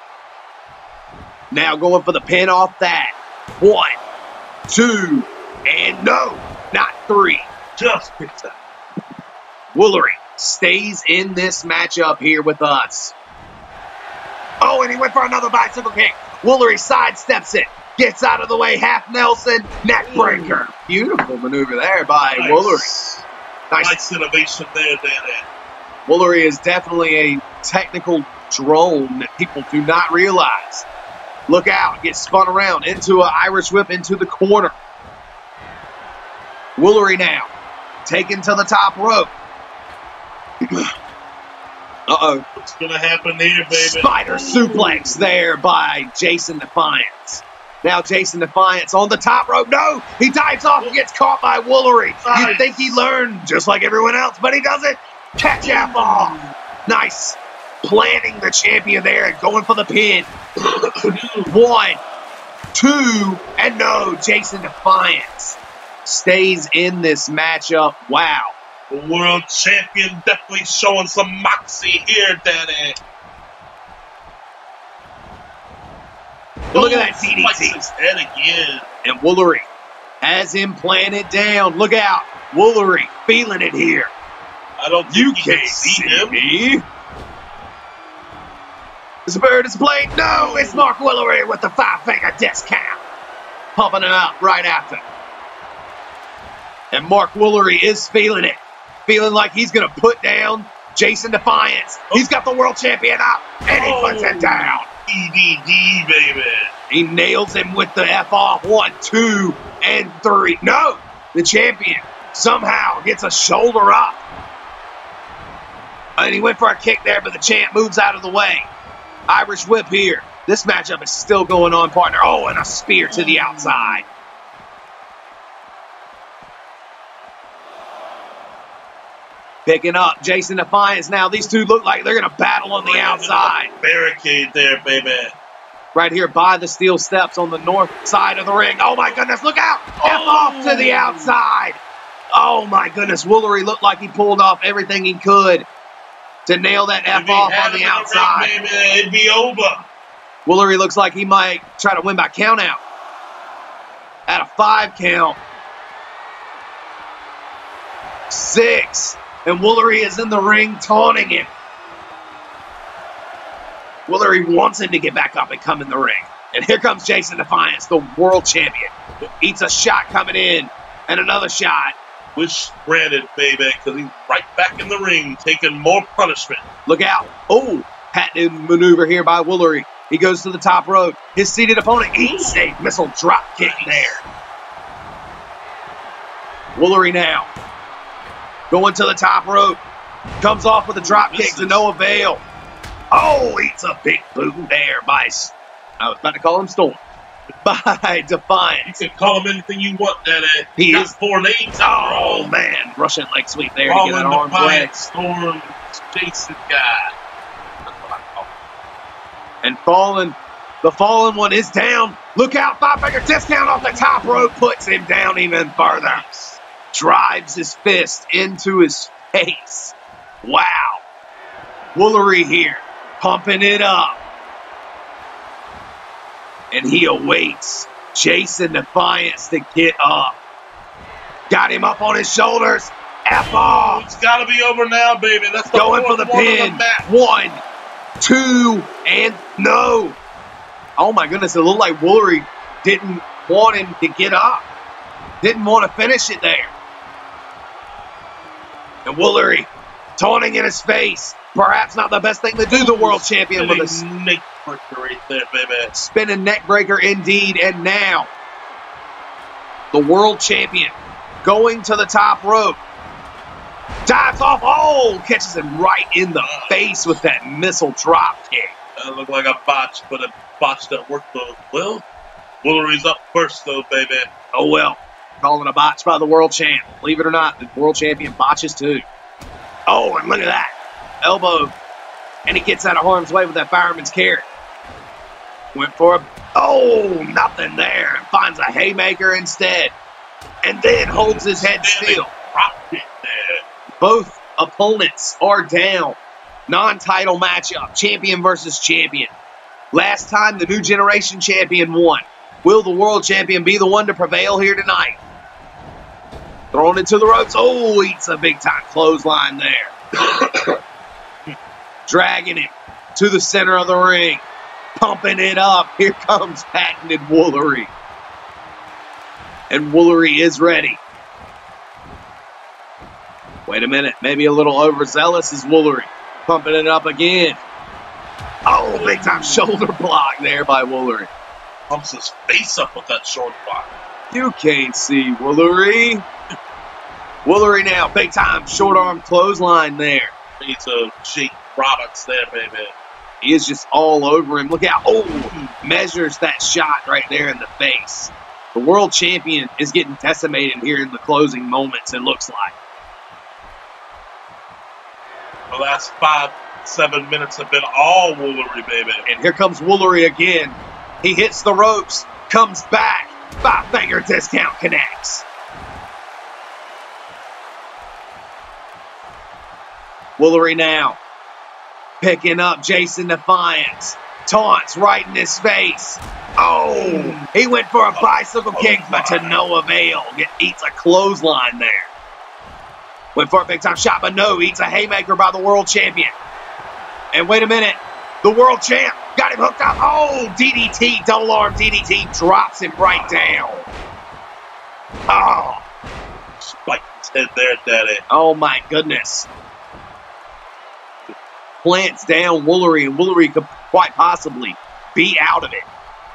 Now going for the pin off that. One, two, and no, not three. Just picked up. Woolery stays in this matchup here with us. Oh, and he went for another bicycle kick. Woolery sidesteps it. Gets out of the way. Half Nelson. Neck breaker. Beautiful maneuver there by Nice. Woolery. Nice. Nice innovation there, there, there. Woolery is definitely a technical drone that people do not realize. Look out. Gets spun around into an Irish whip into the corner. Woolery now. Taken to the top rope. Uh-oh. What's going to happen here, baby? Spider suplex there by Jason Defiance. Now Jason Defiance on the top rope. No! He dives off and gets caught by Woolery. Nice. You'd think he learned just like everyone else, but he doesn't. Catch out ball. Nice. Planting the champion there and going for the pin. One, two, and no. Jason Defiance stays in this matchup. Wow. The world champion definitely showing some moxie here, Daddy. Look at that D D Spikes T. his head again. And Woolery has him planted down. Look out. Woolery feeling it here. I don't think You he can't can see see him. me. This bird is played. No, it's Mark Woolery with the five-finger discount. Pumping it up right after. And Mark Woolery is feeling it. Feeling like he's going to put down Jason Defiance. He's got the world champion up, and he puts him down. E D D, baby. He nails him with the F off. One, two, and three. No, the champion somehow gets a shoulder up. And he went for a kick there, but the champ moves out of the way. Irish whip here. This matchup is still going on, partner. Oh, and a spear to the outside. Picking up Jason Defiance now. These two look like they're going to battle on the outside. Barricade there, baby. Right here by the steel steps on the north side of the ring. Oh, my goodness. Look out. F off to the outside. Oh, my goodness. Woolery looked like he pulled off everything he could to nail that F If he off had on the him in outside. ring, baby, it'd be over. Woolery looks like he might try to win by count out. At a five count. Six. And Woolery is in the ring taunting him. Woolery wants him to get back up and come in the ring. And here comes Jason Defiance, the world champion. Eats a shot coming in. And another shot. Wish granted, baby, because he's right back in the ring, taking more punishment. Look out. Oh, patented maneuver here by Woolery. He goes to the top rope. His seated opponent eats a missile drop kick there. Woolery now. Going to the top rope. Comes off with a drop kick This to is- no avail. Oh, eats a big boot there by, S- I was about to call him Storm, by You Defiance. can call him anything you want, Daddy. He Got is- four names. Oh, man. Russian leg sweep there to get Fallen that arm's way. Defiant Storm, Jason guy. That's what I call him. And Fallen, the Fallen one is down. Look out, five-finger discount off the top rope. Puts him down even further. Drives his fist into his face. Wow. Woolery here, pumping it up. And he awaits Jason Defiance to get up. Got him up on his shoulders. F Oh, off. it's got to be over now, baby. That's the Going for fourth the one of pin. the match. One, two, and no. Oh my goodness, it looked like Woolery didn't want him to get up. Didn't want to finish it there. And Woolery taunting in his face. Perhaps not the best thing to do, the world champion with a Snake breaker right there, baby. spinning neck breaker indeed. And now, the world champion going to the top rope. Dives off. Oh, catches him right in the face with that missile drop kick. That looked like a botch, but a botch that worked though. Well, Woolery's up first though, baby. Oh well. Calling a botch by the world champ. Believe it or not, the world champion botches too. Oh, and look at that. Elbow. And he gets out of harm's way with that fireman's carry. Went for a... Oh, nothing there. And finds a haymaker instead. And then holds his head still. Drop kick there. Both opponents are down. Non-title matchup. Champion versus champion. Last time, the New Generation champion won. Will the world champion be the one to prevail here tonight? Thrown into the ropes. Oh, eats a big-time clothesline there. Dragging him to the center of the ring. Pumping it up. Here comes patented Woolery. And Woolery is ready. Wait a minute. Maybe a little overzealous is Woolery. Pumping it up again. Oh, big-time shoulder block there by Woolery. Pumps his face up with that short block. You can't see Woolery. Woolery now. Big-time short-arm clothesline there. Piece of Jake Roberts there, baby. He is just all over him. Look out. Oh, he measures that shot right there in the face. The world champion is getting decimated here in the closing moments, it looks like. The last five, seven minutes have been all Woolery, baby. And here comes Woolery again. He hits the ropes, comes back. Five-finger discount connects. Woolery now. Picking up Jason Defiance. Taunts right in his face. Oh, he went for a bicycle kick, but to no avail. Get, eats a clothesline there. Went for a big-time shot, but no. Eats a haymaker by the world champion. And wait a minute. The world champ got him hooked up. Oh, D D T, double arm D D T, drops him right down. Oh, Spiked his head there, Daddy. oh my goodness. Plants down Woolery, and Woolery could quite possibly be out of it.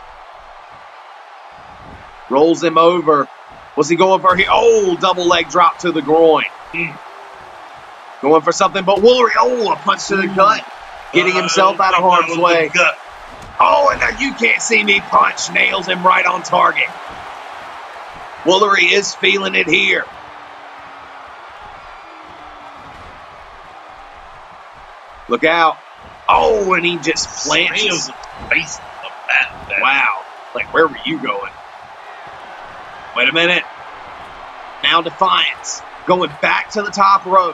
Rolls him over. What's he going for here? Oh, double leg drop to the groin. Mm. Going for something, but Woolery, oh, a punch to the gut. Getting himself out of Uh, harm's with way. the gut. Oh, and now you can't see me punch. Nails him right on target. Woolery is feeling it here. Look out. Oh, and he just plants. Nails his face in the bat, Daddy. Wow. Like, where were you going? Wait a minute. Now Defiance. Going back to the top rope.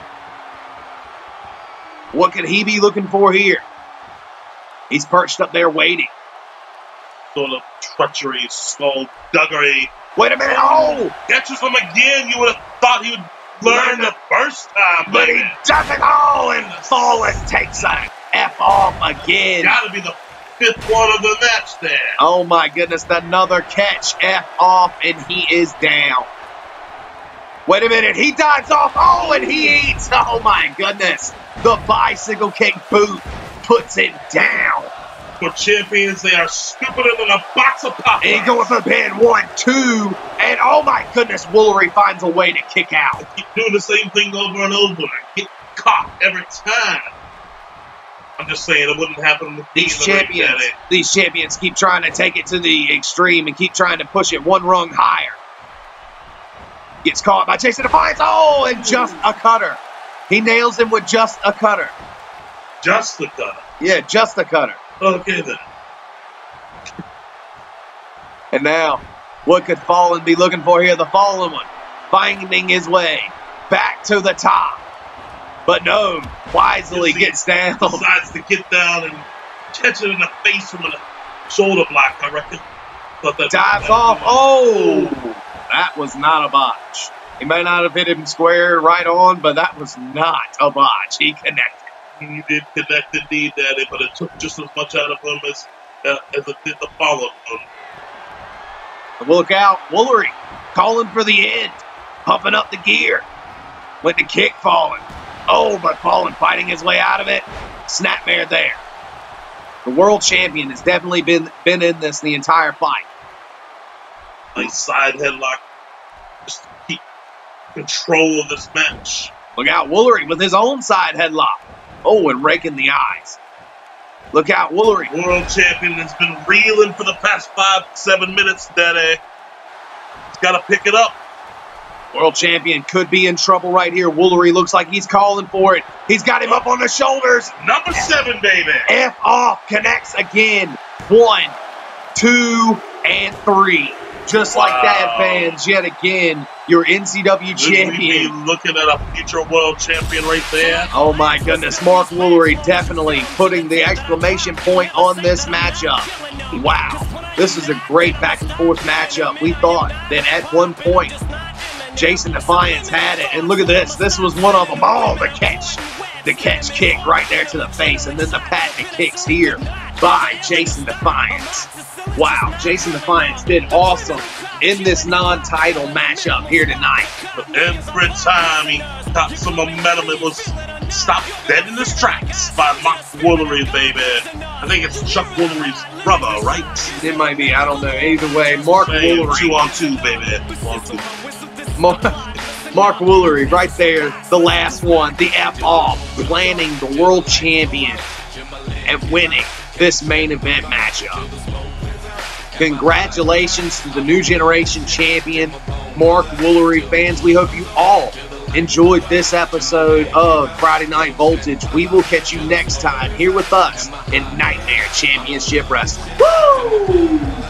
What could he be looking for here? He's perched up there waiting. Sort of treachery, skullduggery. Wait a minute. Oh! Catches him again. You would have thought he would learn the first time, But he baby. doesn't. Oh, and Fallen takes a F off again. Gotta be the fifth one of the match there. Oh my goodness, another catch. F off, and he is down. Wait a minute, he dives off. Oh, and he eats. Oh my goodness. The bicycle kick boot puts it down. For champions, they are stupider than a box of popcorn. And he going for the pin. One, two, and oh my goodness, Woolery finds a way to kick out. Keep doing the same thing over and over. Get caught every time. I'm just saying it wouldn't happen with These champions, these champions keep trying to take it to the extreme and keep trying to push it one rung higher. Gets caught by Jason Defiance. Oh, and just a cutter. He nails him with just a cutter. Just a cutter? Yeah, just a cutter. Okay, then. And now, what could Fallen be looking for here? The Fallen one finding his way back to the top. But no, wisely see, gets down. Decides to get down and catch it in the face from a shoulder block, I reckon. But that dives off. Oh, that was not a botch. He may not have hit him square right on, but that was not a botch. He connected. He did connect indeed, Daddy, but it took just as much out of him as, uh, as it did the follow-up one. Look out, Woolery calling for the end, pumping up the gear. Went to kick Fallen. Oh, but Fallen fighting his way out of it. Snapmare there. The world champion has definitely been, been in this the entire fight. Nice side headlock. Just to keep control of this match. Look out, Woolery with his own side headlock. Oh, and raking the eyes. Look out, Woolery. World champion has been reeling for the past five, seven minutes, Daddy. He's got to pick it up. World champion could be in trouble right here. Woolery looks like he's calling for it. He's got him up on the shoulders. Number seven, baby. F off connects again. One, two, and three. Just like wow. that, fans. Yet again, your N C W Would champion. We be looking at a future world champion right there. Oh my goodness, Mark Woolery definitely putting the exclamation point on this matchup. Wow, this is a great back and forth matchup. We thought that at one point Jason Defiance had it, and look at this. This was one of them. Oh, the catch. The catch kick right there to the face, and then the patent kicks here by Jason Defiance. Wow, Jason Defiance did awesome in this non-title matchup here tonight. But every time he got some momentum, it was stopped dead in his tracks by Mark Woolery, baby. I think it's Chuck Woolery's brother, right? It might be. I don't know. Either way, Mark hey, Woolery. Two on two, baby. Two on two. Mark, Mark Woolery right there, the last one, the F off, planning the world champion and winning this main event matchup. Congratulations to the new generation champion, Mark Woolery. Fans, we hope you all enjoyed this episode of Friday Night Voltage. We will catch you next time here with us in Nightmare Championship Wrestling. Woo!